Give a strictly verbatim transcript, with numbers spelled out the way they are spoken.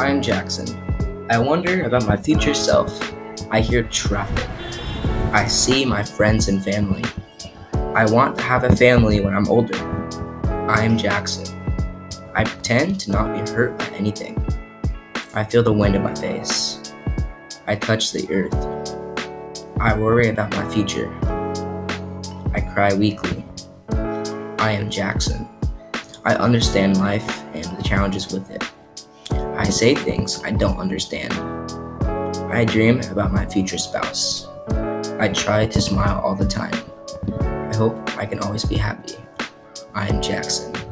I'm Jackson. I wonder about my future self. I hear traffic. I see my friends and family. I want to have a family when I'm older. I'm Jackson. I pretend to not be hurt by anything. I feel the wind in my face. I touch the earth. I worry about my future. I cry weekly. I am Jackson. I understand life and the challenges with it. I say things I don't understand. I dream about my future spouse. I try to smile all the time. I hope I can always be happy. I am Jackson.